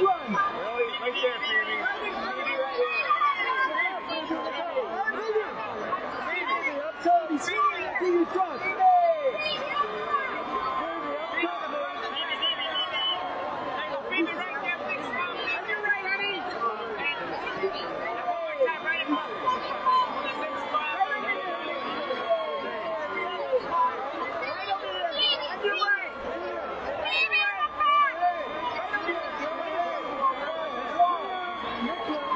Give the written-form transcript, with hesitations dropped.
one. Really? Right there, Phoebe. Phoebe right here. Phoebe, up top. Phoebe front. Phoebe right there, please. On your right, honey. One more time, right above. On the big spot. Right over there. On your right. Right over there.